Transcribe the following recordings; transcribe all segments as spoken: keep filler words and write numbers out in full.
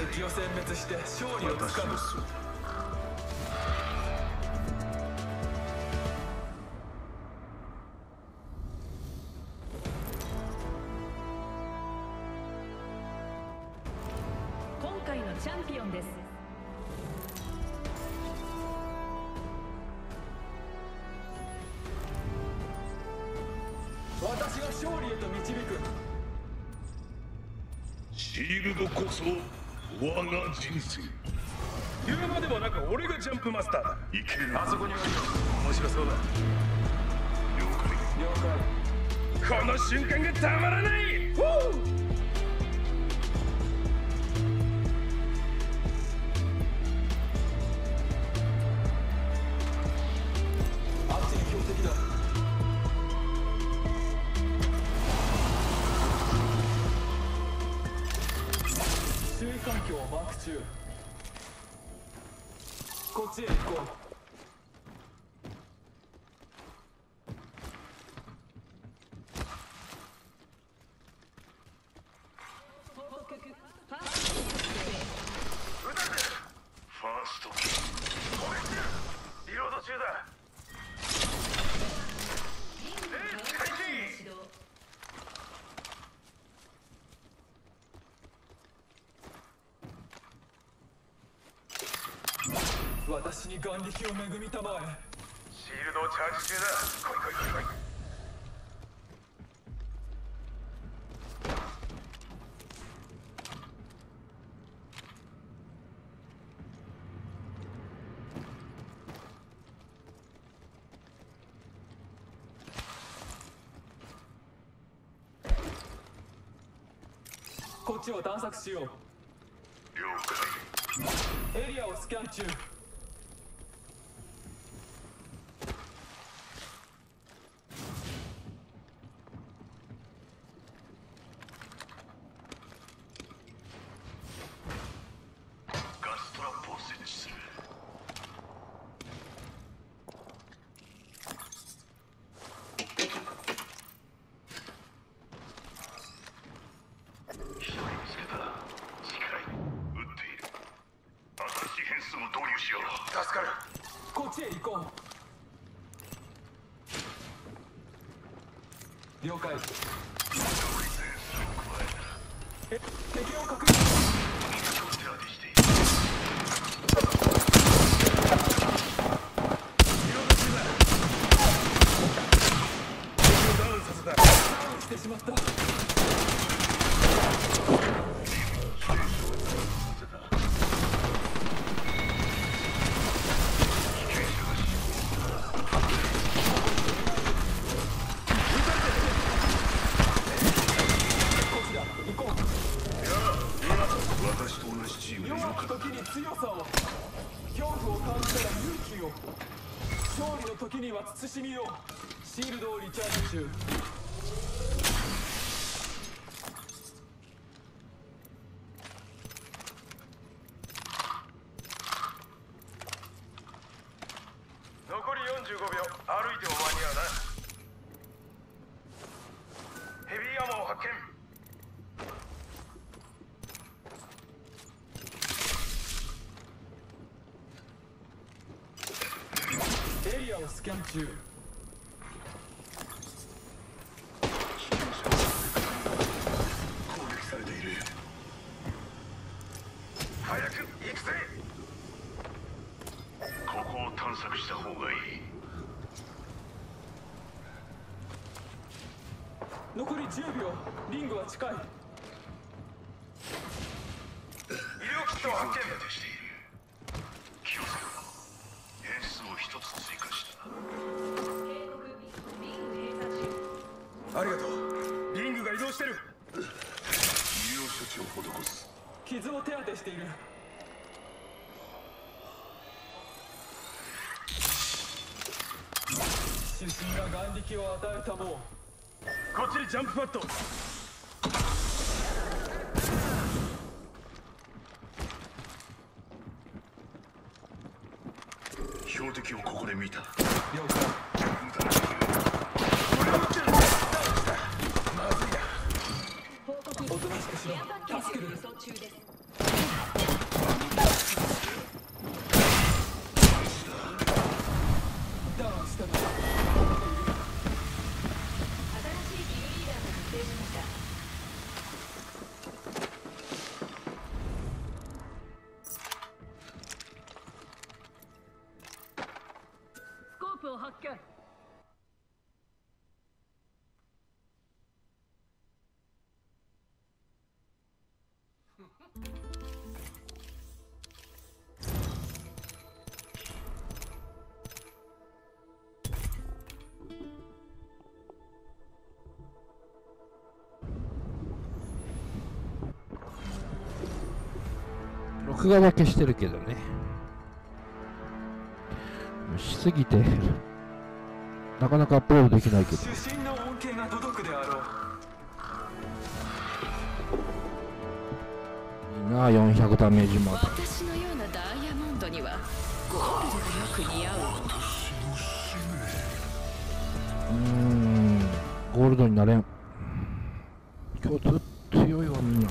敵を殲滅して勝利をつかむ。 今回のチャンピオンです。 私が勝利へと導く。 シールドこそ我が人生。 言うまでもなく俺がジャンプマスターだ。 いける。 あそこに降りろ。面白そうだ。 了解。 了解。 この瞬間がたまらない。フーあっちに標的だ。周囲環境をマーク中。こっちへ行こう。 ファーストキル。 攻撃中。リロード中だ。レース開始。 私に眼力を恵みたまえ。 シールドをチャージ中だ。来い来い来い来い。 こっちを探索しよう。 了エリアをスキャン中。 解。ガストラップを設置する。一人見つけた。近い。撃っている。新しい変数を導入しよう。 助かる。 こっちへ行こう。了解。え、敵を確認。 手当てしている。 リロード中だ。敵をダウンさせた。 ダウンしてしまった。 私と同じチームでよ弱かった。 き時に強さを、恐怖を感じたら勇気を、勝利の時には慎みを。シールドをリチャージ中。 残りよんじゅうごびょう。歩いても間に合うな。ヘビーアモを発見。 エリアをスキャン中。 攻撃されている。 早く行くぜ。 ここを探索した方がいい。 残りじゅうびょう。リングは近い。 医療キットを発見。 手当てしている。気をつけろ。変数を一つ追加した。 ありがとう。リングが移動してる。 医療処置を施す。 傷を手当てしている。主神が眼力を与えたもう。 こっちにジャンプパッド。 標的をここで見た。 了解。 俺が撃ってる。まずいな。 報告。 おとなしくしろ。 エアパッケージ助ける。 輸送中です。 録画だけしてるけどね。しすぎてなかなかアップロードできないけど。 主審の恩恵が届くであろう。 いいなあ、よんひゃくダメージマーク。 私のようなダイヤモンドにはゴールドがよく似合う。 うーん、ゴールドになれん。今日ずっと強いわみんな。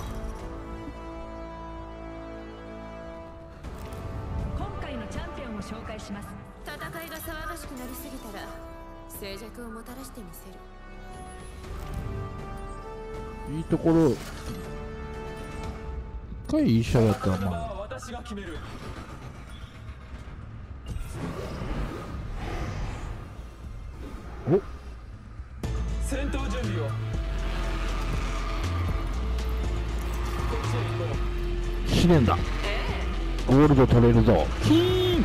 今回のチャンピオンを紹介します。 戦いが騒がしくなりすぎたら静寂をもたらしてみせる。 いいところ一回いい試合やったらまあ私が決める。 お戦闘準備を。こっちへ行こう。 試練だ。ゴールド取れるぞ。キーン。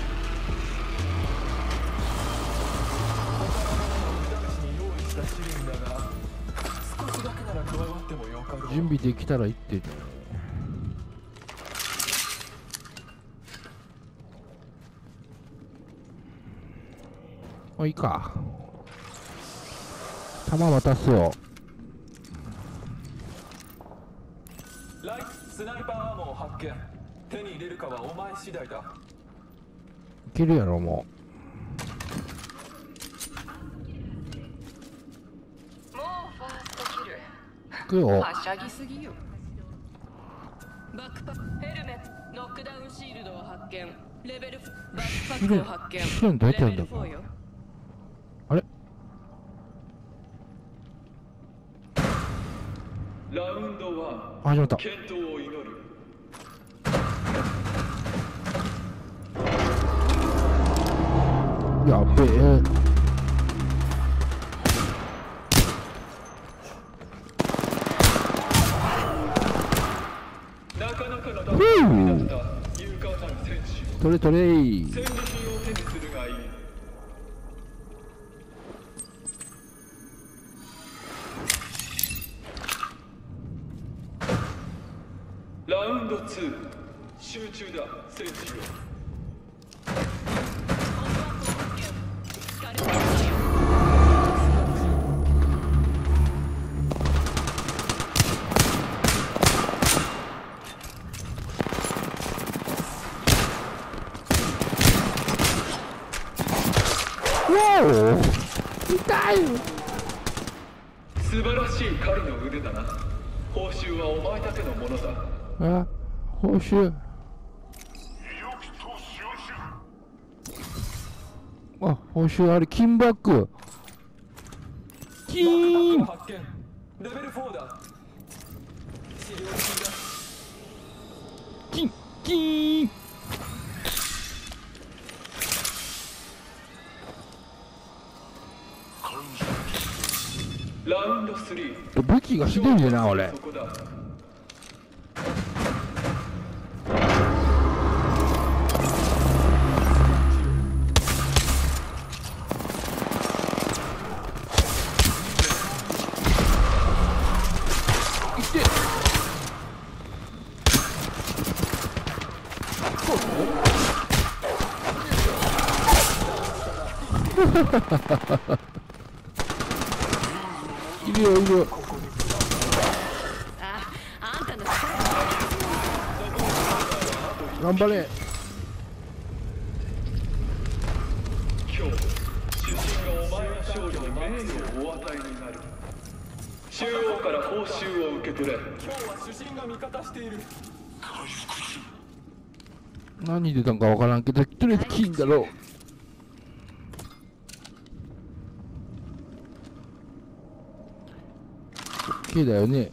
準備できたら行ってね。あ、いいか。弾渡すよ。 ライトスナイパーアーモーを発見。手に入れるかはお前次第だ。 いけるやろももうファーストキル。 う。行くよ。 はしゃぎすぎよ。バックパック、ヘルメット、ノックダウンシールドを発見。レベルバックパックを発見。 試練どうやってやるんだレベルフォーよ。 あれラウンドワン。 始まった。 健闘を祈る。 やっべえ。 なかなかのダメージになった勇敢なる戦士。 トレトレイ。 戦利品を手にするがいい。ラウンドツー。集中だ、戦士よ。 痛い。 素晴らしい狩りの腕だな。報酬はお前だけのものだ。 あ、報酬。あ、報酬あれ、金バッグ。金。 発見。レベルフォーだ。治療中だ。 金。金。 ラウンドスリー。 武器がひどいんだな、俺。 そこだ。 いるよいるよ。 あ、あんたの頑張れ。 今日、主人がお前の勝利に名誉をお与えになる。中央から報酬を受け取れ。今日は主人が味方している。 何出たんかわからんけど、とりあえず金だろう。OK だよね。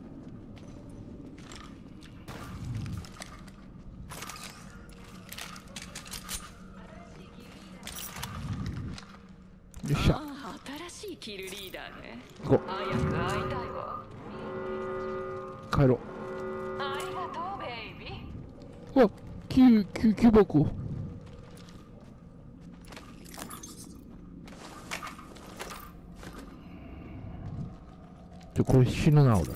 よっしゃ。 ああ、新しいキルリーダーね。 行こ早く会いたいわ。 う。帰ろう。 ありがとわ、救急救箱。ちょ、これ死ぬな俺。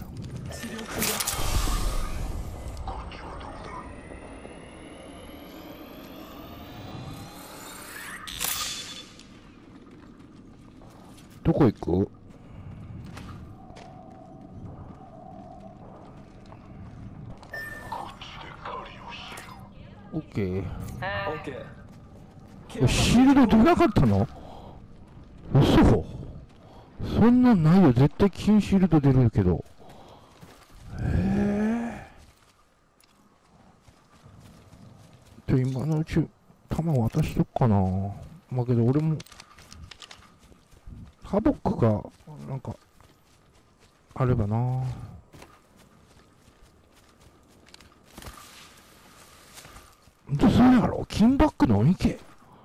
どこ行く？オッケー。 オッケー。 シールド出なかったの？嘘。そんなんないよ。絶対金シールド出るけど。へえ。じゃ今のうち弾渡しとくかな。まあけど俺もハボックがなんかあればな。どうするやろ。金バックのお肉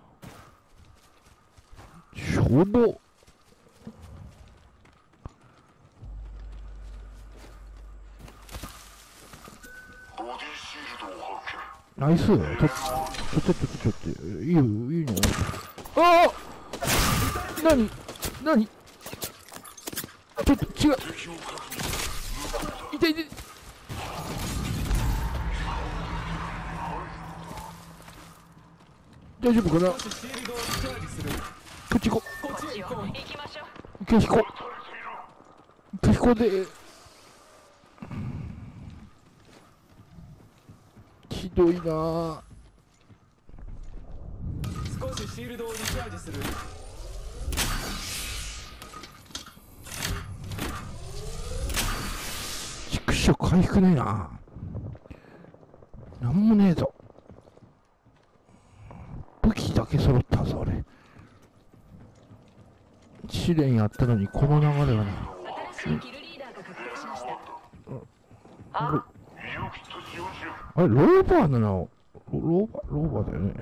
消防。ナイス。ちょっとちょっとちょっとちょっといいよいいの。ああ、なになに、ちょっと違う。痛い痛い。大丈夫かな。こっち行こう。 こっちよ行きましょう。 消しこ消しこでひどいなぁ。 少しシールドをリチャージする。 畜生回復ねえな。なんもねえぞ。武器だけ揃ったぞ俺。試練やったのにこの流れはね。 新しいキルリーダーが確定しました。 ああれローバーなの。ローバーローバーだよね。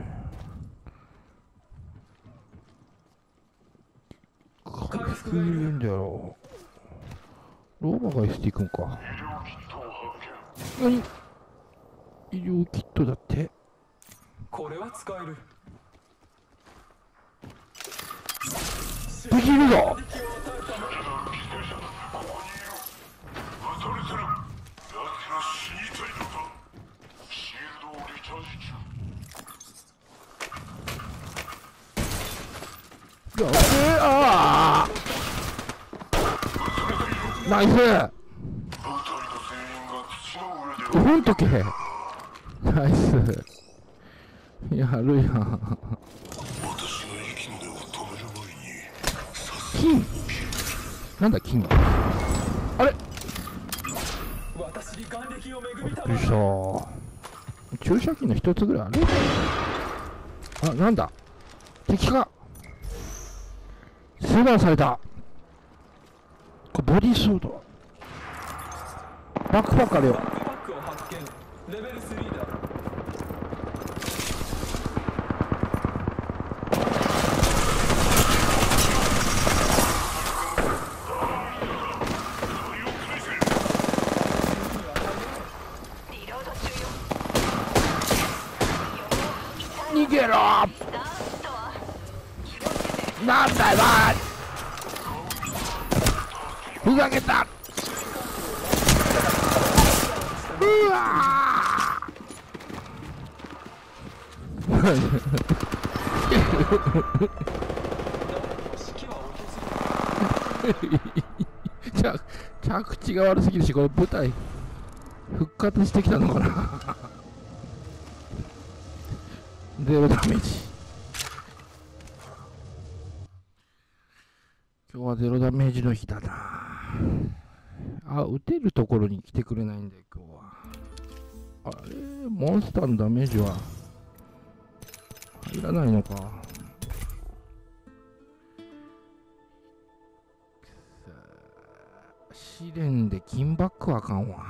回復いるんだよ。ローバーが エスティー くんか。何、医療キットだって。 これは使える。 できるぞ。やべえ。ああナイス。ほんとけ。ナイス。やるやん。金なんだ金。あれ私に眼力を恵みたびっくりした。注射器の一つぐらいある。あ、なんだ敵か。セバンされた。これボディーソード。バックパックあるよ。 バックパックを発見。レベルスリーだ。 逃げろ。なんだよな。ふざけた。うわ着着地が悪すぎるし、これ舞台復活してきたのかな。ゼロダメージ。今日はゼロダメージの日だな。あ、撃てるところに来てくれないんだよ今日は。あれ、モンスターのダメージは入らないのか。試練で金バックはあかんわ。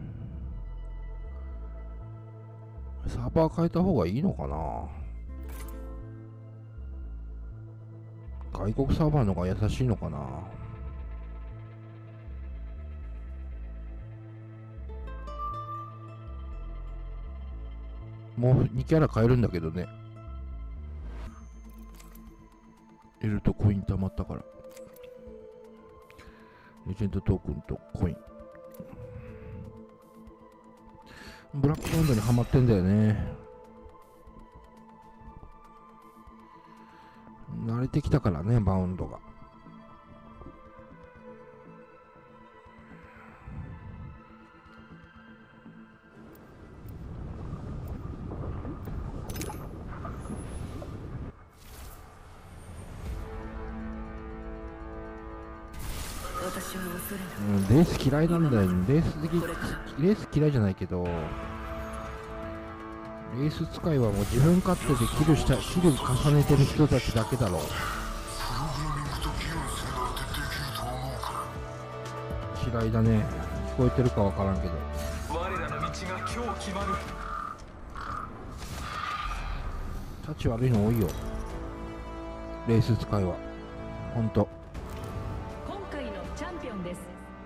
サーバー変えた方がいいのかな。 外国サーバーの方が優しいのかな。もうにキャラ買えるんだけどね。エルとコイン貯まったから。レジェンドトークンとコイン。ブラックバンドにハマってんだよね。慣れてきたからね、バウンドが。うん、レース嫌いなんだよね。レース的、レース嫌いじゃないけど、レース使いはもう自分勝手でキルした、キル重ねてる人たちだけだろう。嫌いだね。聞こえてるかわからんけど。 我らの道が今日決まる。 タチ悪いの多いよ。レース使いは。ほんと。 今回のチャンピオンです。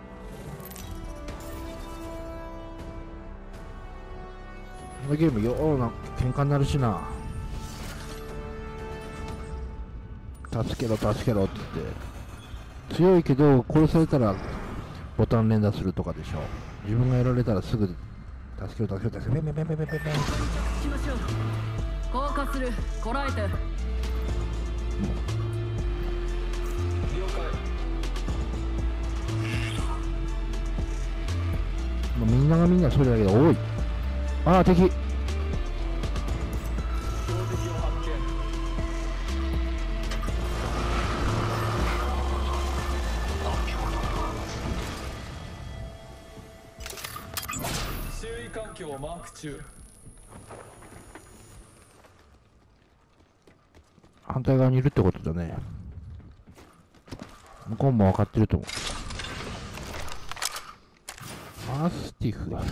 このゲームような喧嘩になるしな。助けろ助けろって言って強いけど殺されたらボタン連打するとかでしょ。自分がやられたらすぐ助けろ助けろ助けろペンペンペンペンペンペン。 しましょう。降下する。こらえて。 了解。 もうみんながみんなそれだけど多い。ああ敵。 標的を発見。周囲環境をマーク中。 反対側にいるってことだね。向こうも分かってると思う。マスティフ。よ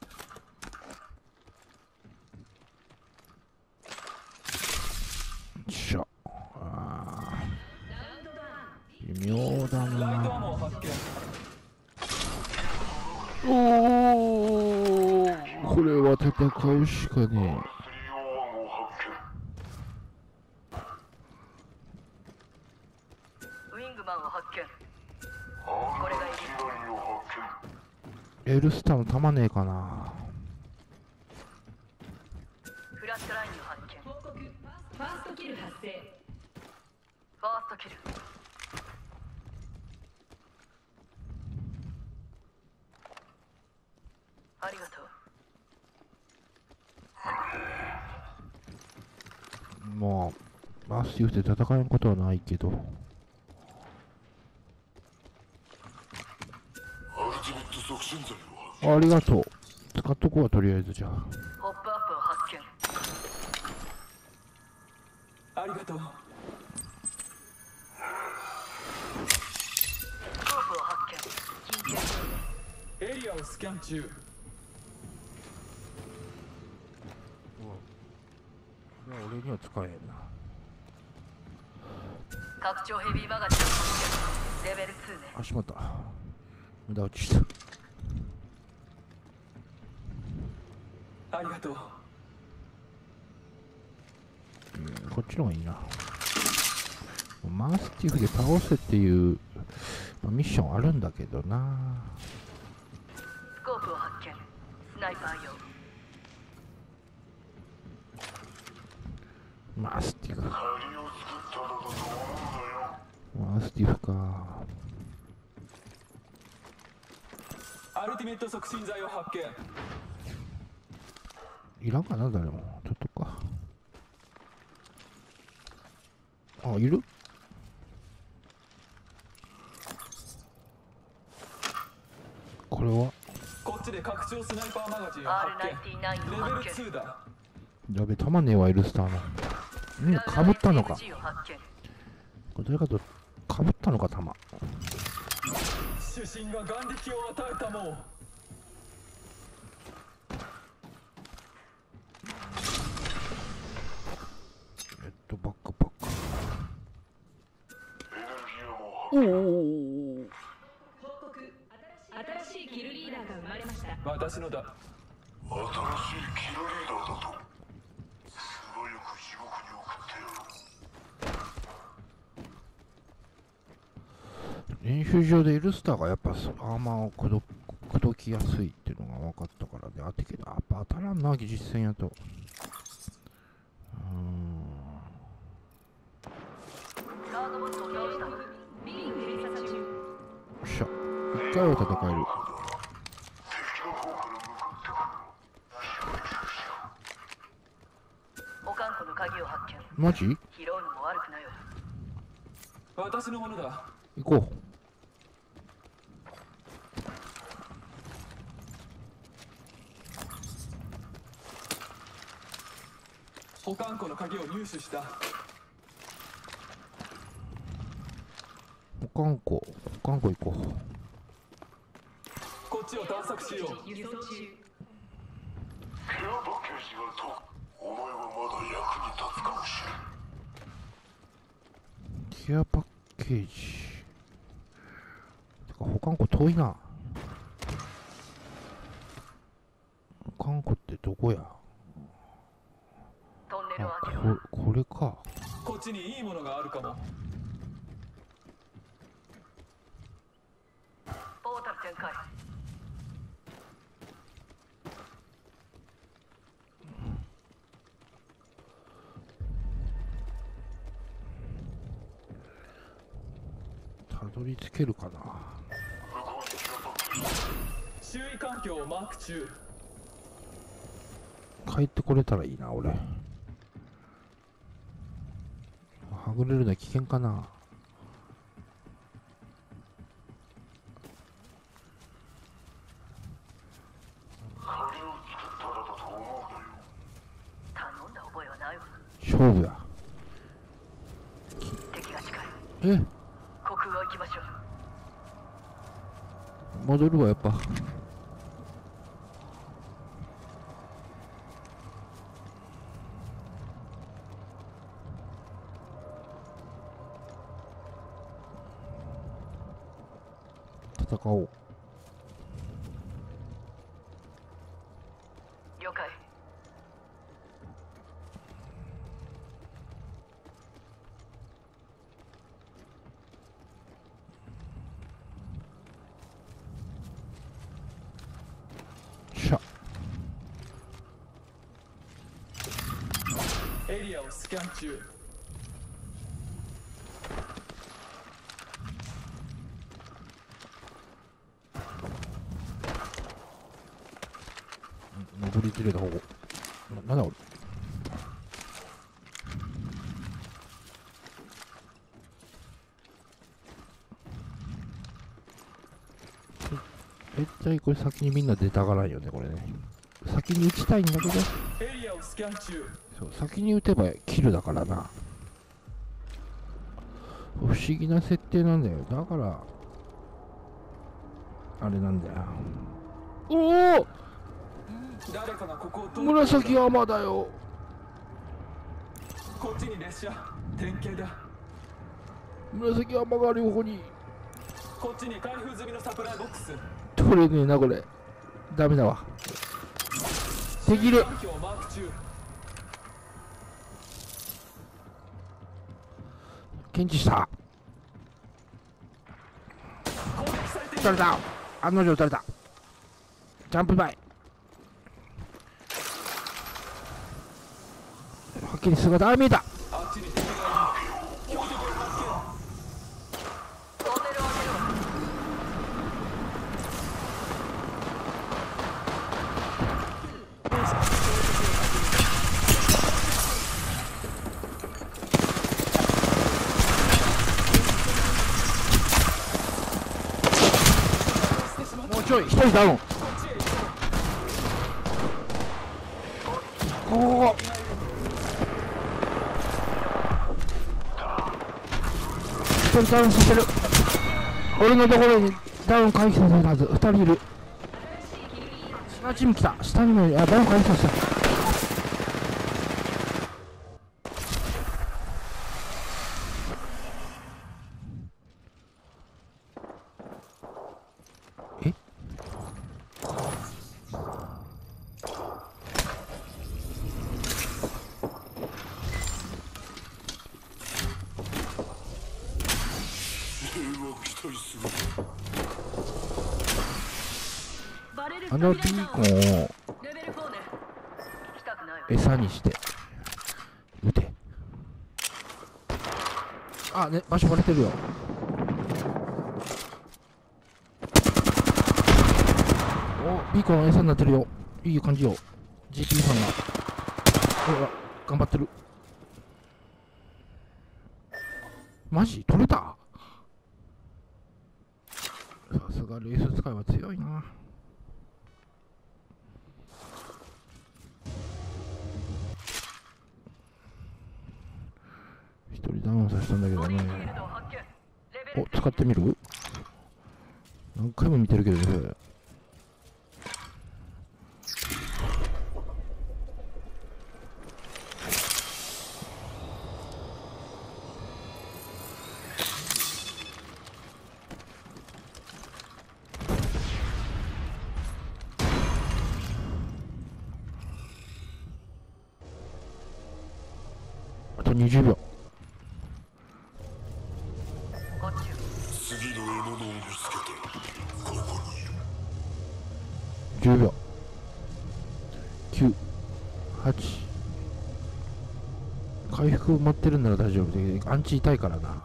いしょ。あー微妙だライトアな。 モを発見。 おお、これは戦うしかねえ。 ウィングマンを発見。これがいい。 エルスターのたまねえかな。 フラッシュラインを発見。報告。ファーストキル発生。ファーストキル。ありがとう。 まあマスティフで戦えんことはないけど。ありがとう。使っとこう、とりあえずじゃあ。 ホップアップを発見。 ありがとう。 スコープを発見。緊急。 エリアをスキャン中。 これは俺には使えんな。 拡張ヘビーマガジンを発見。レベルツーね。 あ、しまった。無駄打ちした。 ありがとう。 うん、こっちの方がいいな。マスティフで倒せっていう、まあ、ミッションあるんだけどな。 スコープを発見。スナイパー用。 マスティフ。マスティフか。 アルティメット促進剤を発見。 いらんかな、誰も。ちょっとか。あ、いる？これはこっちで拡張スナイパーマガジンを発見。レベルツーだ。 やべ、たまねえわ、エルスターの。みんなかぶったのか。これ誰かとかぶったのか、弾。 主審が眼力を与えたもう。 えっと、バックパック。 おお。 報告。新しいキルリーダーが生まれました。 私のだ。 新しいキルリーダーだと。素早く地獄に送ってやろう。 練習場でエルスターがやっぱアーマーを口説きやすいっていうのが分かったからね。当てけど、やっぱ当たらんな、実戦やと。うーん。よっしゃ。一回は戦える。 敵の方から向かってくる。 保管庫の鍵を発見。 マジ？ 拾うのも悪くないわ。 私のものだ。 行こう。 保管庫の鍵を入手した。 保管庫、保管庫行こう。 こっちを探索しよう。 輸送中。 ケアパッケージがと。お前はまだ役に立つかもしれん。 ケアパッケージ。てか保管庫遠いな。保管庫ってどこや？ トンネルをあ、 開けろ。 こ、これか。 こっちにいいものがあるかも。 ポータル展開。 たどり着けるかな。 周囲環境をマーク中。 帰ってこれたらいいな、俺。はぐれるのは危険かな。 金を作ったらだと思うなよ。 頼んだ覚えはないわ。 勝負や。 敵が近い。 え、 国空を行きましょう。 戻るわ、やっぱ。戦おう。 了解。 しゃ。 エリアをスキャン中。 登りきれた方が。な、なんだ俺。絶対これ先にみんな出たがらんよね、これね。先に撃ちたいんだけど。 エリアをスキャン中。 そう先に撃てばキルだからな。不思議な設定なんだよ。だからあれなんだよ。おお、 誰かがここを通る。 紫山だよ。 こっちに列車。典型だ。 紫山が両方に。 こっちに開封済みのサプライボックス。 取れねえなこれ。ダメだわ。敵いる。 環境をマーク中。 検知した。 攻撃されている。 取れた。案の定取れた。ジャンプバイ。はっきり姿が見えた。 あっちに敵がいる。標的を発見。 トンネルを開けろ。 もうちょい、一人ダウン。おお。一人ダウンさせる。俺のところにダウン回避させるはず。二人いる。下チーム来た。下にもいる。あ、ダウン回避させた。 あのビーコンをレベルフォーね。行きたくないわ。 餌にして撃て。あ、ね、場所バレてるよ。お、ビーコンの餌になってるよ。いい感じよ。 ジーピー さんがほら頑張ってる。マジ取れた。さすがレース使いは強いな。一人ダウンさせたんだけどね。お、使ってみる。何回も見てるけどね。あとにじゅうびょう。 次の獲物を見つけた。ここにいる。 じゅうびょう。きゅう、はち。回復持ってるなら大丈夫で、アンチ痛いからな。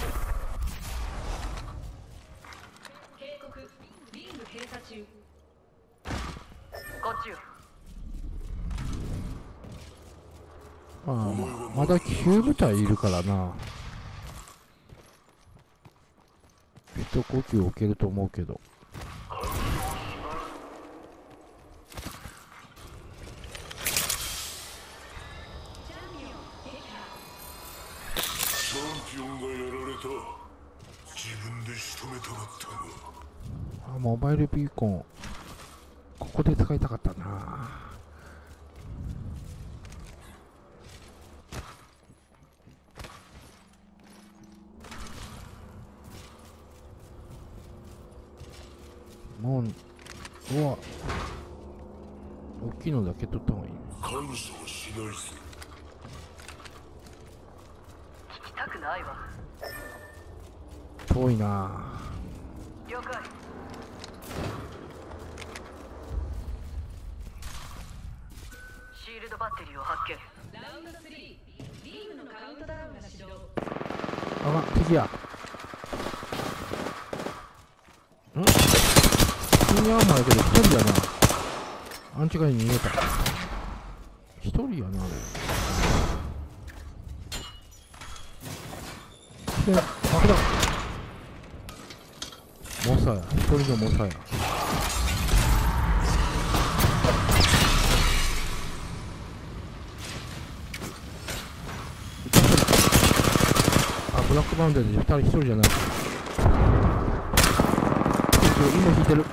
警告、リング閉鎖中。 こっちよ。 まあ、まあ、まだきゅう部隊いるからな。一呼吸置けると思うけど。 チャンピオンがやられた。自分で仕留めたかったが。 あ、モバイルビーコンここで使いたかったな。もう、うわ、大きいのだけ取った方がいい。 感謝はしないぜ。 聞きたくないわ。 遠いな。 了解。シールドバッテリーを発見。 ラウンドスリー、リングのカウントダウンが始動。 あが、敵や。ん普通にアーマーやけど一人やな。アンチ側に逃げた。一人やな、あれ。で、爆弾。モサや。一人のモサや。あ、ブラックバウンドで二人一人じゃない。今引いてる。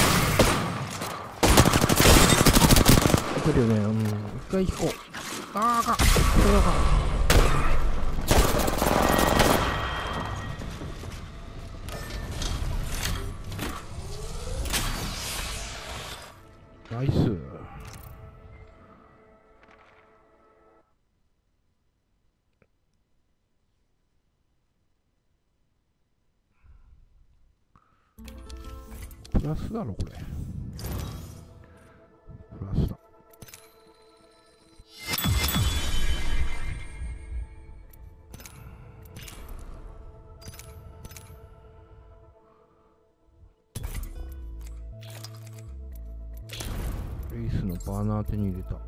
引いてるよね。うん。一回引こう。あーあかん。これあかん。ナイス。プラスだろこれ。プラスだ。レイスのバーナー手に入れた。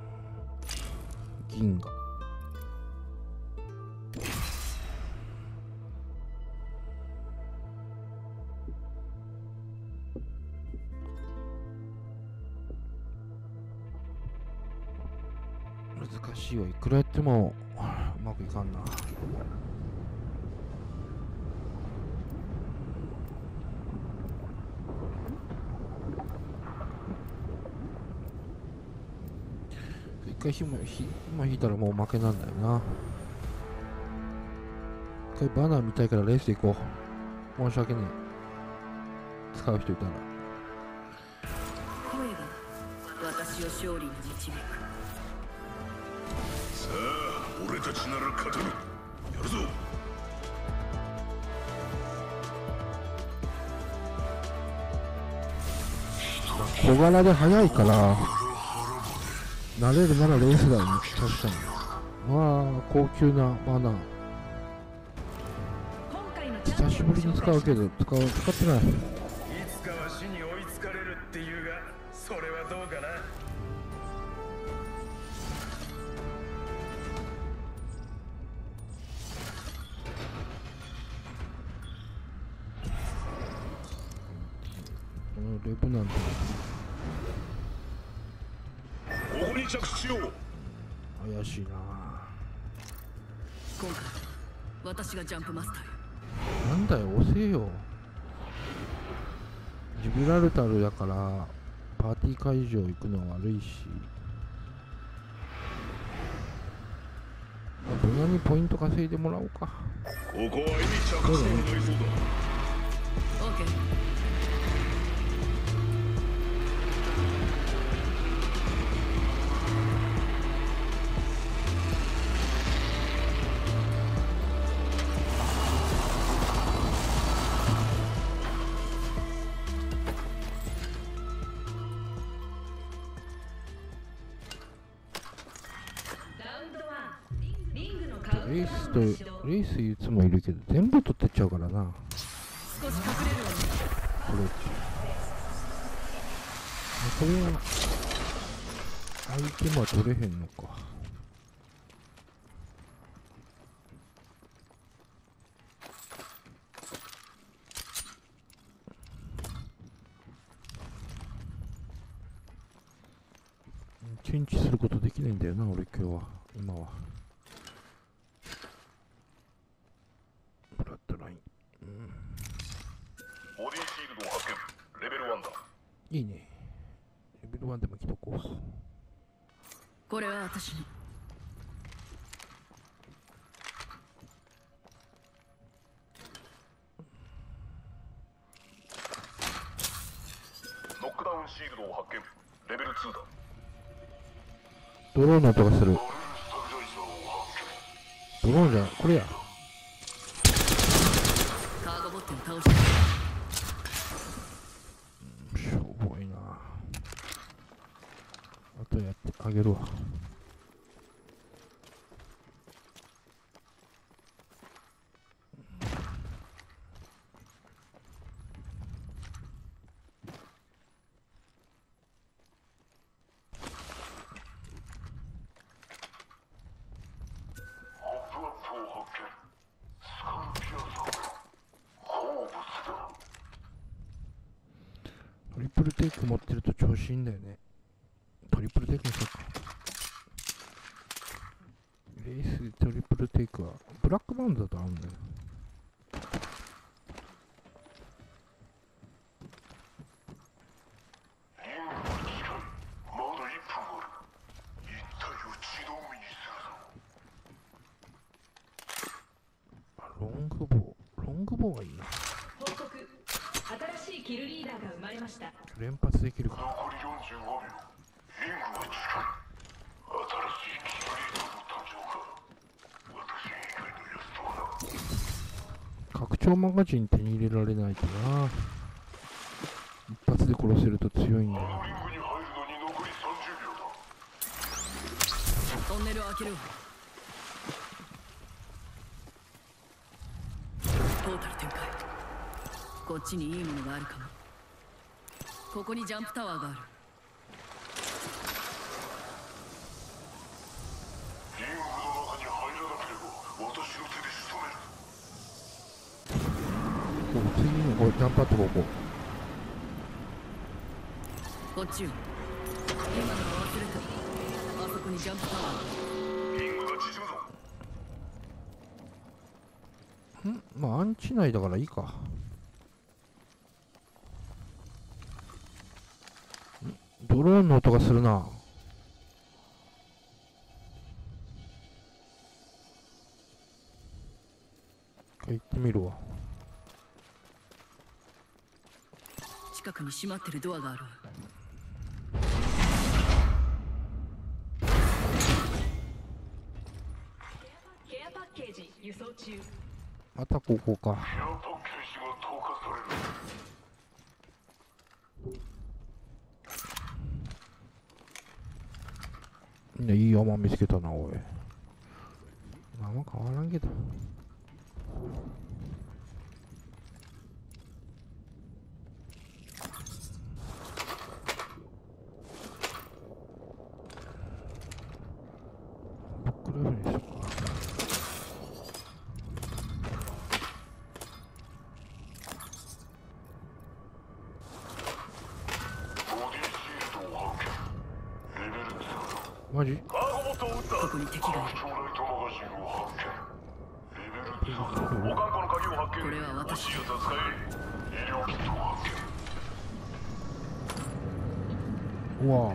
銀河。難しいわ。いくらやってもうまくいかんな。一回ひもひ今引いたらもう負けなんだよな。一回バナー見たいからレースで行こう。申し訳ねえ。使う人いたら。 声が私を勝利に導く。 さあ、俺たちなら勝てる。やるぞ。一人小柄で速いから慣れるならレースだよね。確かに。わあ高級なマナー。久しぶりに使うけど使う使ってない。 いつかは死に追いつかれるっていうが、それはどうかな。 このレブなんてここに着地しよう。 怪しいな。 今回私がジャンプマスターよ。 なんだよ押せよ。ジブラルタルだからパーティー会場行くのは悪いし、無駄にポイント稼いでもらおうか。 ここはいい着地点になりそうだ。 オーケー。 レースとレースいつもいるけど全部取ってっちゃうからな。 少し隠れるわね。 これこれはアイテムは取れへんのか。検知することできないんだよな俺今日は今は。ブラッドライン、うん、 ボディシールドを発見。レベルワンだ。 いいね。レベルワンでも来とこう。 これは私に。 ノックダウンシールドを発見。レベルツーだ。 ドローンの音がする。ドローンじゃんこれや。 カーゴボットに倒した。 しょぼいな。あとやってあげるわ。トリプルテイク持ってると調子いいんだよね。トリプルテイクにしようか。レースでトリプルテイクはブラックバンドだとあるんだよ。あ、ロングボウ、ロングボウがいいな。 報告。新しいキルリーダーが生まれました。 連発できるか。 残りよんじゅうごびょう。リングは近い。新しいキルリーダーの誕生か。私以外のやつとはな。 拡張マガジン手に入れられないとな。一発で殺せると強いんだよ。 リングに入るのに残りさんじゅうびょうだ。 トンネルを開けるわ。トータル展開。こっちにいいものがあるかも。ここにジャンプタワーがある。 リングの中に入らなければ私の手で仕留める。 お次のこれジャンプアットここ。 こっちよ。今のは忘れた。あそこにジャンプタワーがある。 リングが縮むぞ。 んまあアンチ内だからいいか。ドローンの音がするな。一回行ってみるわ。 近くに閉まってるドアがあるわ。 ケアパッケージ輸送中。 またここか。 ケアパッケージが投下される。 みんないい山見つけたな、おい。あんま変わらんけど。ブックレベルにしようか。マジ？ カーゴボットを撃った。 ここに敵がいる。 将来とマガジンを発見。レベルツーの保管庫の鍵を発見。 これは私。 欲しいやつは使え。医療キットを発見。 うわ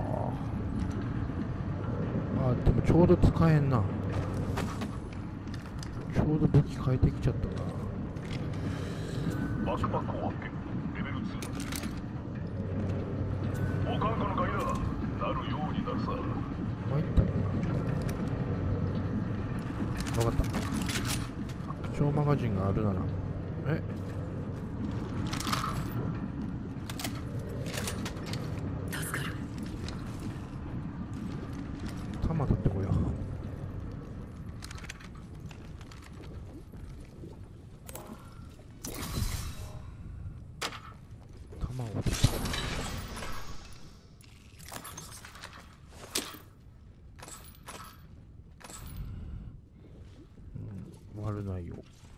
あ。あ、でもちょうど使えんな。ちょうど武器変えてきちゃったな。 バックパックを発見。レベルツー。保管庫の鍵だ。なるようになるさ。 参ったな。分かった。拡張マガジンがあるなら。え助かる。 弾取ってこよう。弾を落とした。悪ないよ。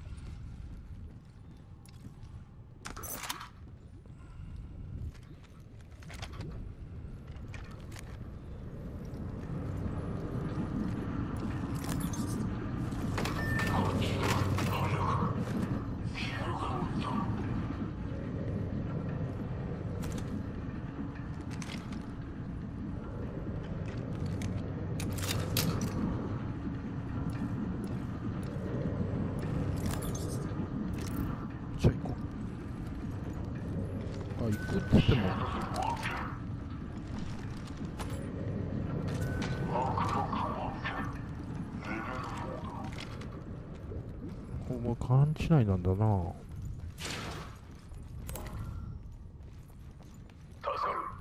じゃあ行こう。あ、行くって言っても。もう勘違いなんだな。 助かる。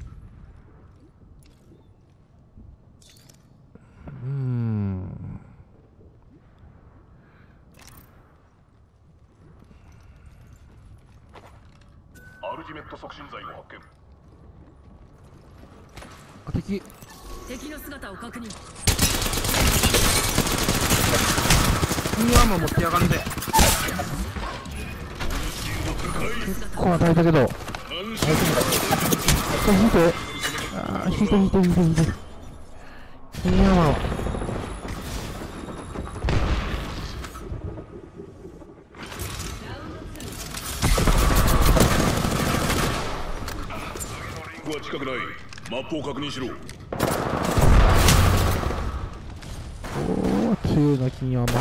うーん。 アルティメット促進剤を発見。 あ、敵。 敵の姿を確認。 うわ、もう持ってやがんで。結構与えたけど。大丈夫。引いて。ああ、引いて引いて引いて引いて。いやまろ。 リングは近くない。マップを確認しろ。 おお、強いな金山。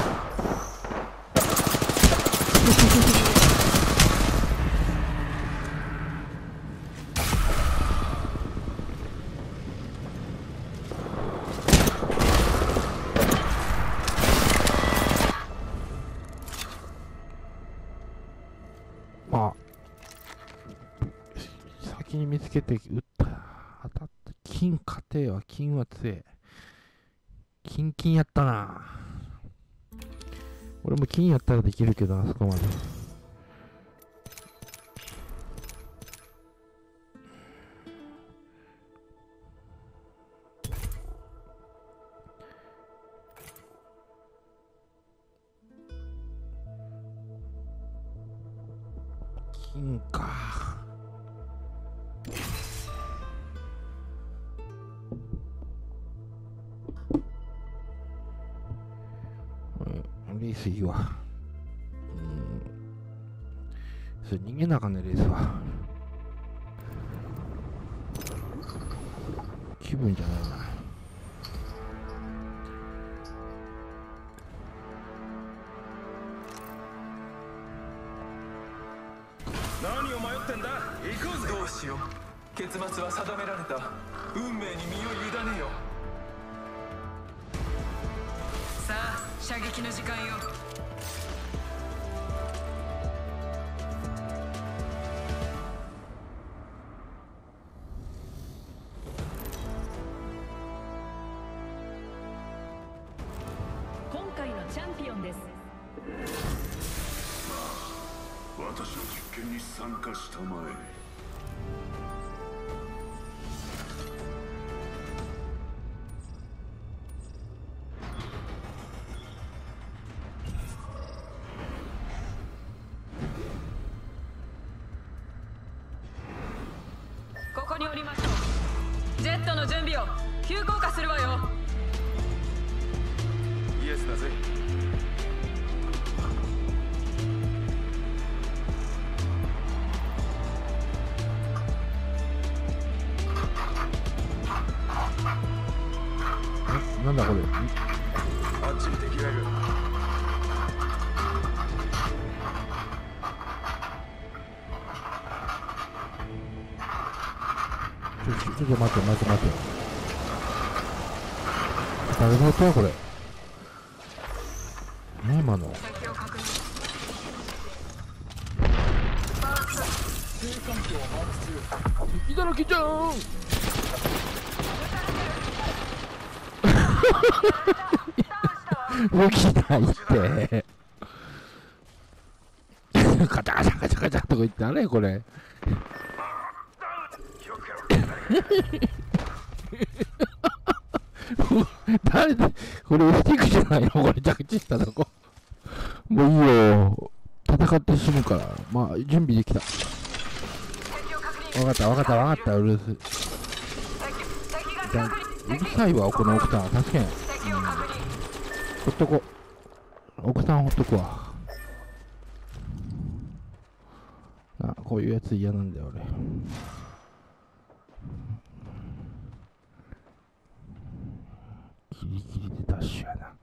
まあ先に見つけて撃った当たった金家庭は金は強い。キンキンやったな。俺も金やったらできるけど、あそこまで。金か。レースいいわ。うん。それ逃げなあかんね、レースは。気分じゃないな。 何を迷ってんだ。行こうぜ。 どうしよう。結末は定められた。運命に身を委ねよ。 さあ射撃の時間よ。 チャンピオンです。 私の実験に参加したまえ。 ここに降りましょう。ジェットの準備を急降下するわよ。 イエスだぜ。 なんだこれ。 あっちに敵がいる。 ちょ、ちょ、ちょっと待って待って待って。誰の音やこれ。何今の。敵だらけじゃん。武器ないってカチャカチャカチャカチャとか言ってあれこれ誰でこれスティックじゃないのこれ着地したとこもういいよ戦って死ぬからまあ準備できた分かった分かった分かったうるすうるさいわこの奥さん助けん、うん、ほっとこ奥さんほっとくわあこういうやつ嫌なんだよ俺ギリギリでダッシュやな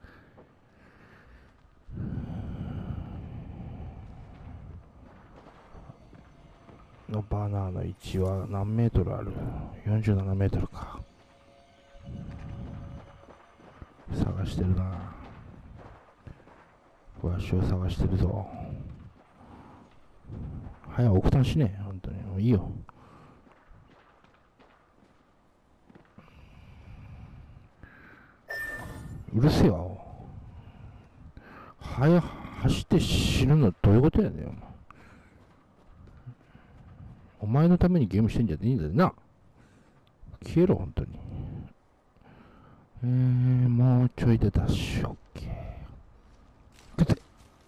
のバナーの位置は何メートルある ?よんじゅうななメートルか探してるなわしを探してるぞ早く奥さんしねえ本当にもういいようるせえわ早く走って死ぬのどういうことやねんお前のためにゲームしてんじゃねえんだよな消えろ本当にえー、もうちょいでダッシュオッケーくて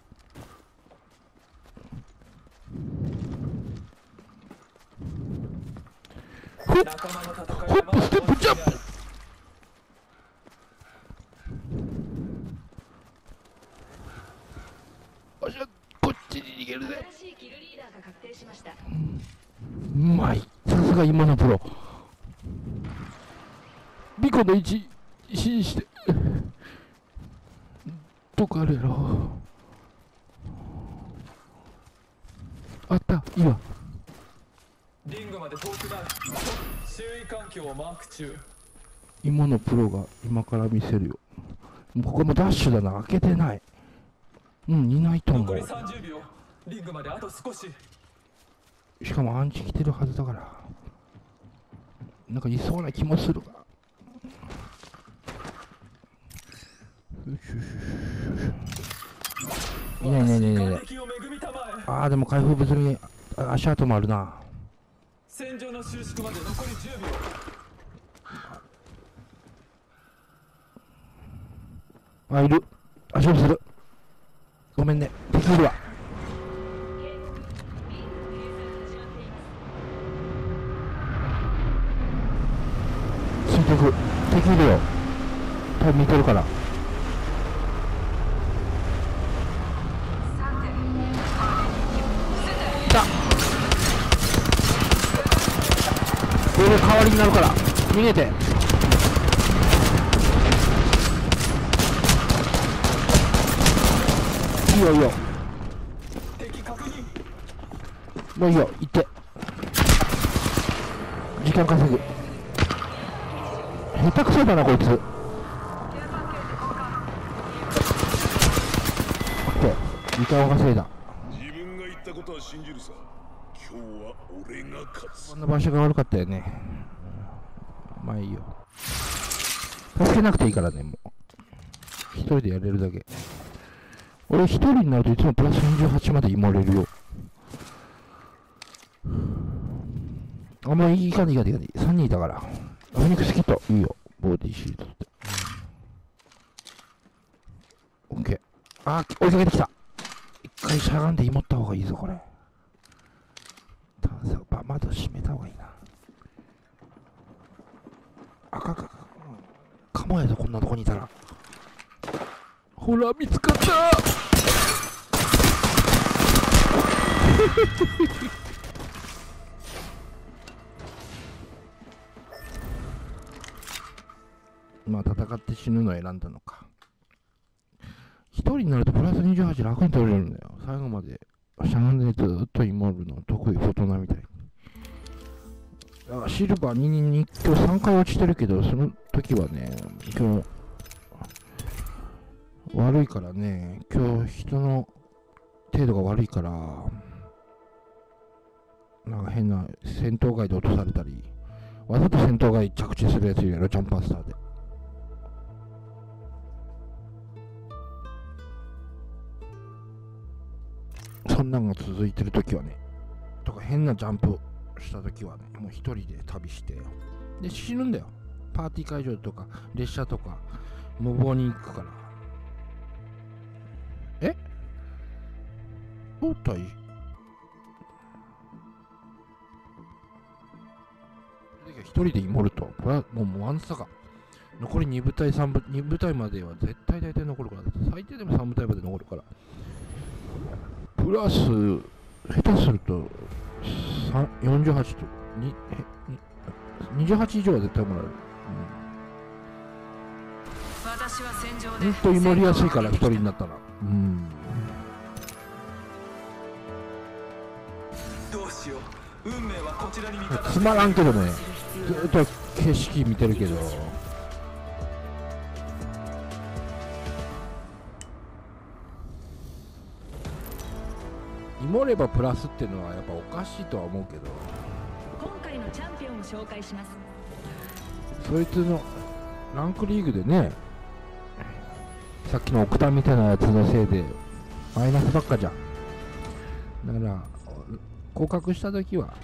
ホップホップステップジャンプわしはこっちに逃げるぜうまいさすが今のプロビコの位置指示してどこあるやろあったいいわリングまで遠くない周囲環境をマーク中今のプロが今から見せるよもうここもダッシュだな開けてないうんいないと思残りうさんじゅうびょうリングまであと少ししかもアンチ来てるはずだからなんかいそうな気もするがいないいないいないいないああでも開封物に足跡もあるな戦場の収縮まで残りじゅうびょうあいる足をするごめんね敵いるわついてく敵いるよ多分見てるから来たこれで代わりになるから逃げていいよいいよもういいよ行って時間稼ぐ下手くそだなこいつオッケー時間を稼いだ自分が言ったことは信じるさ今日は俺が勝つこんな場所が悪かったよねまあいいよ助けなくていいからねもう一人でやれるだけ俺一人になるといつもプラスにじゅうはちまでイモれるよ。あ、もういい感じいい感じいい感じ。さんにんいたから。フェニックスキット。いいよ。ボディシートって。オッケー。あー、追いかけてきた。一回しゃがんでイモった方がいいぞ、これ。探索場、窓閉めた方がいいな。あかかか。かもやぞ、こんなとこにいたら。ほら、見つかったまあ、戦って死ぬのを選んだのか。一人になるとプラスにじゅうはち楽に取れるんだよ。最後までしゃがんでずっとイモるの得意、フォトナみたいに。あ、シルバーににに今日さんかい落ちてるけど、その時はね、今日悪いからね、今日人の程度が悪いから、なんか変な戦闘外で落とされたり、わざと戦闘外着地するやついるやろ、ジャンパースターで。そんなんが続いてるときはね、とか変なジャンプしたときはね、もう一人で旅して、で死ぬんだよ。パーティー会場とか列車とか無謀に行くから。えおったい一人でイモると、これはもうワンサが残りに部隊さん部に部隊までは絶対大体残るから、最低でもさん部隊まで残るから、プラス下手するとよんじゅうはちとににじゅうはち以上は絶対もらえる。うん、ほんとイモりやすいから一人になったら。うん。 どうしよう、運命はこちらに味方。 つまらんけどね、ずっと景色見てるけど。イモればプラスっていうのはやっぱおかしいとは思うけど、 今回のチャンピオンを紹介します。 そいつのランクリーグでね、さっきのオクタみたいなやつのせいでマイナスばっかじゃん。だから降格した時は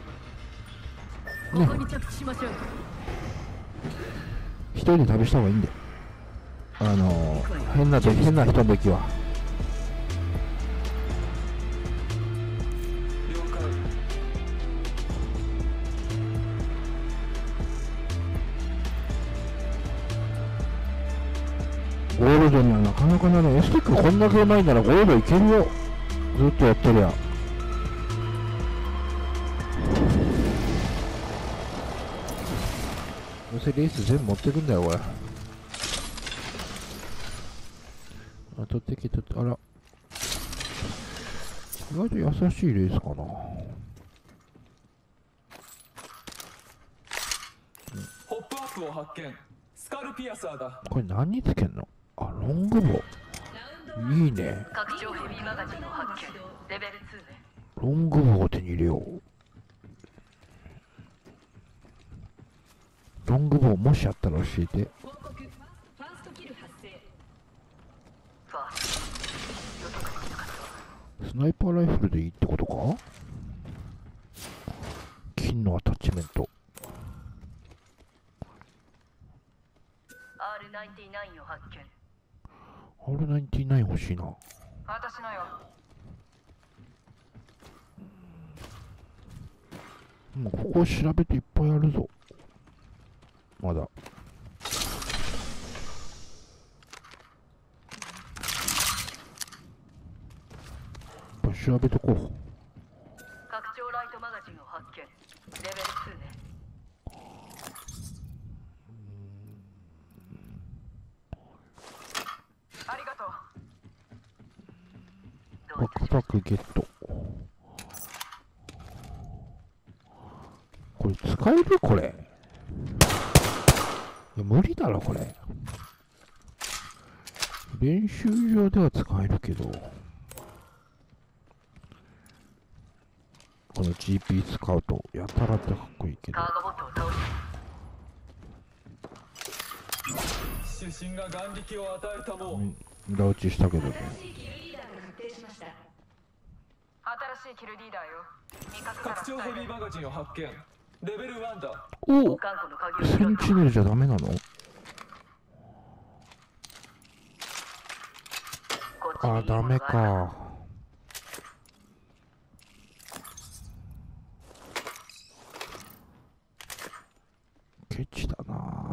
ここに着地しましょう。 一人で旅した方がいいんだよ。あのー、変な時変な人の時は。ゴールドにはなかなかなね、エスティックこんだけうまいならゴールドいけるよ。ずっとやってるや。どうせレース全部持ってくんだよ、これ。あ、取ってきて、あら。意外と優しいレースかな。 ホップアップを発見。スカルピアサーだ。 これ何につけんの？あ、ロングボウ。いいね。 拡張ヘビーマガジンを発見。レベルツーね。 ロングボウを手に入れよう。ロングボウもしあったら教えて。 報告。ファーストキル発生。 スナイパーライフルでいいってことか？金のアタッチメント。 アールナインティナイン を発見。 アールナインティナイン 欲しいな。 私のよ。 もうここを調べていっぱいあるぞ。まだ。いっぱい調べてこう。 拡張ライトマガジンを発見。レベルツーね。ありがとう。 バックパックゲット。これ使える？これ。いや無理だろこれ。練習場では使えるけど、この ジーピー 使うとやたらってかっこいいけど。 カーゴボットを倒主審が眼力を与えたもう、 無駄打ちしたけどね。 新しいキルリーダーが確定しました。新しいキルリーダーよ。味方から拡張ヘビーマガジンを発見。レベルワンだ。 おお、 看護の鍵をセンチネルじゃダメなの？あ、ダメか。ケチだな。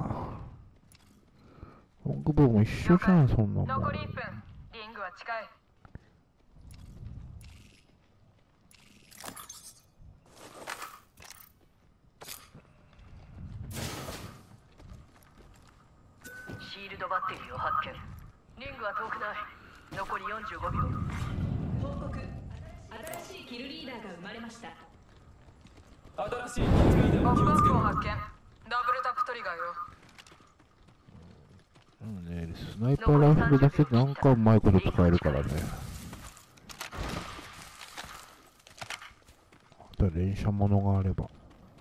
ロングボウも一緒じゃん、そんなもん。 残りいっぷん。リングは近い。 シールドバッテリーを発見。リングは遠くない。残りよんじゅうごびょう。 報告。新しいキルリーダーが生まれました。 新しいキルリーダーを気をつけろ。 発見。ダブルタップトリガーよ。 うんね、スナイパーライフルだけでなんかうまいこと使えるからね。あとは連射物があれば。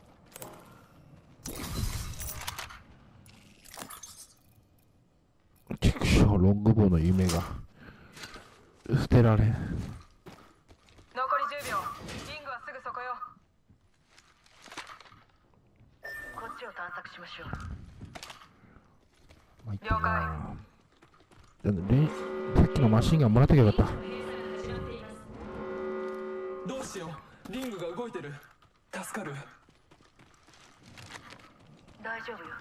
畜生、ロングボウの夢が捨てられん。 残りじゅうびょう。リングはすぐそこよ。 こっちを探索しましょう。 参ったな。で連さっきのマシンガンもらっときゃよかった。 どうしよう。リングが動いてる。助かる。 大丈夫よ。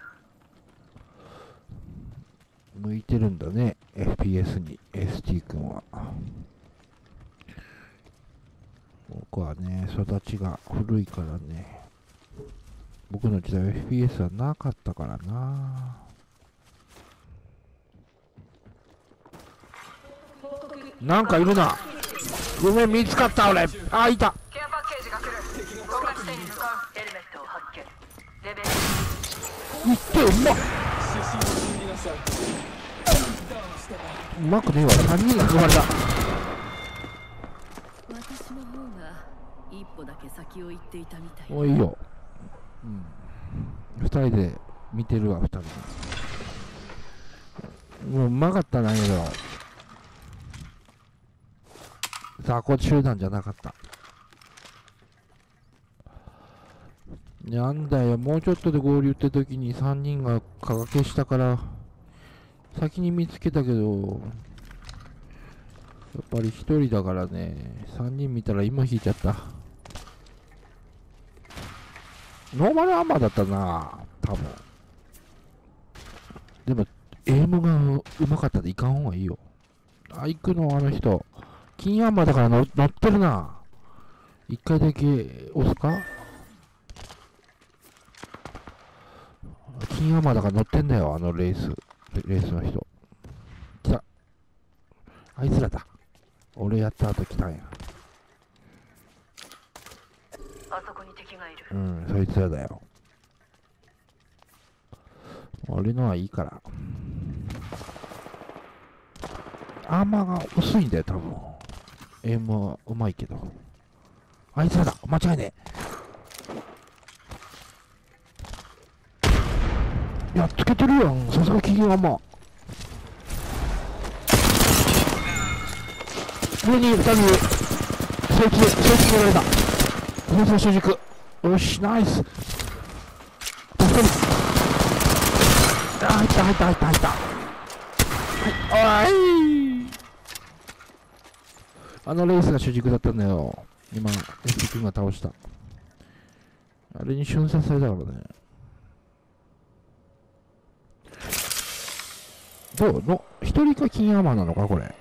向いてるんだね、エフピーエス に エスティー 君は。僕はね、育ちが古いからね。僕の時代は エフピーエス はなかったからな。なんかいるな。ごめん、見つかった俺。あ、いた。 ケアパッケージが来る。動か地点に向かう。 ヘルメットを発見。レベルいってうまっ。うまくねえわ。さんにんが囲まれた。 私の方が一歩だけ先を行っていたみたい。 おいよ。うん。二人で見てるわ、二人で。もううまかったなけど。雑魚集団じゃなかった。なんだよ、もうちょっとで合流って時にさんにんがかがけしたから先に見つけたけど、やっぱりひとりだからね、さんにん見たら今引いちゃった。ノーマルアーマーだったな、多分。でもエイムがうまかったでいかん方がいいよ。あ、行くのあの人金アーマーだから乗ってるな。一回だけ押すか。金アーマーだから乗ってんだよ、あのレースレースの人。来た。あいつらだ。俺やった後来たんや。 あそこに敵がいる。 うん、そいつらだよ。俺のはいいから。アーマーが薄いんだよ、多分。エイムはうまいけど。あいつらだ、間違いねえ。やっつけてるやん、さすが企業アーマー。上にふたりいる。そいつ、そいつ取られた。そいつの主軸。よし、ナイス。助かる。あ、入った入った入った入った。はい、おい。あのレースが主軸だったんだよ。今、エスピー君が倒した。あれに瞬殺されたからね。どうの一人か金アーマーなのかこれ。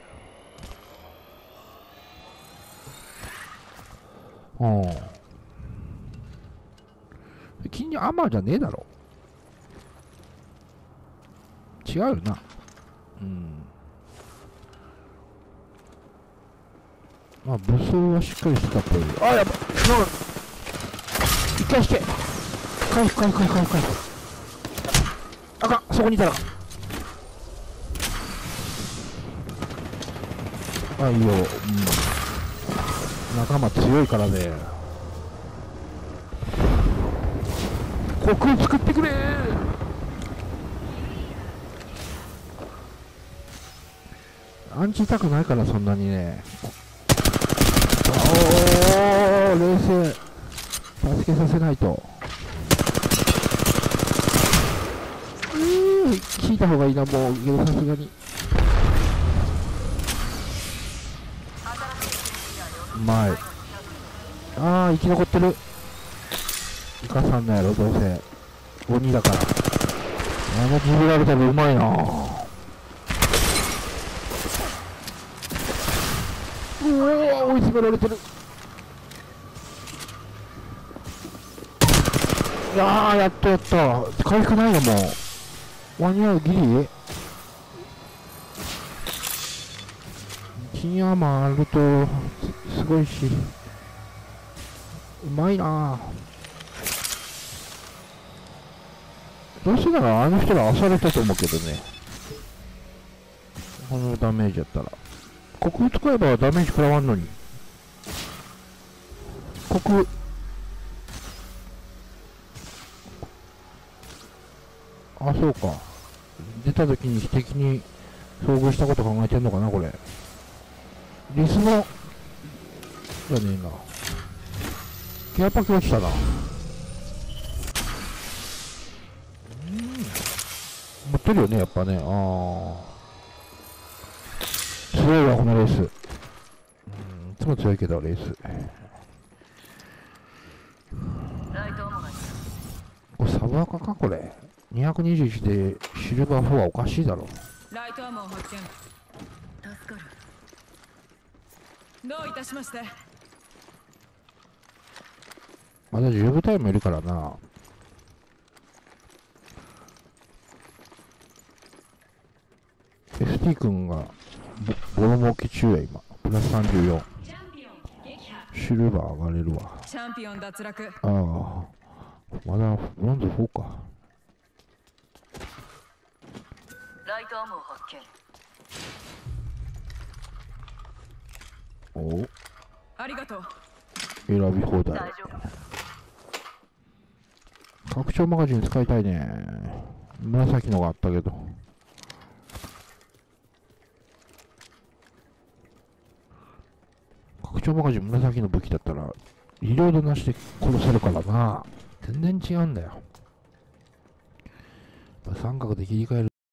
うん。金アーマーじゃねえだろ。違うよな。うん。まあ武装はしっかりしてたっぽい。あ、やばい。一回引け。回復回復回復回復回復。あかん、そこにいたら。あ、いいよ。うん。仲間強いからね。コクを作ってくれー。 アンチ痛くないからそんなにね。おお、冷静。助けさせないと。うー、引いた方がいいな、もう、さすがに。うまい。ああ、生き残ってる。イカさんのやろ、どうせ。鬼だから。あのジブラルタルうまいな。うおー、追い詰められてる。いやー、やっとやった。回復ないのもう。間に合うギリ金アーマーあると、すごいし。うまいなぁ。どうせならあの人らあされたと思うけどね。このダメージやったら。虚空使えばダメージ食らわんのに。虚空。あ、そうか。出た時に敵に遭遇したこと考えてんのかな、これ。リスの、じゃねえな。ケアパック落ちたな。持ってるよね、やっぱね。ああ。強いわ、このレース。うん、いつも強いけど、レース。これサブアカか、これ。にひゃくにじゅういちでシルバーフォーはおかしいだろ。 ライトアーマー発見。助かる。どういたしまして。 まだじゅう部隊もいるからな。エスティー 君がボロ儲け中や今。プラスさんじゅうよん。シルバー上がれるわ。 チャンピオン脱落。 ああ。まだブロンズフォーか。 ライトアーマー発見。 おお。 ありがとう。 選び放題。拡張マガジン使いたいね。紫のがあったけど。拡張マガジン紫の武器だったら、リロードなしで殺せるからな。全然違うんだよ。三角で切り替える。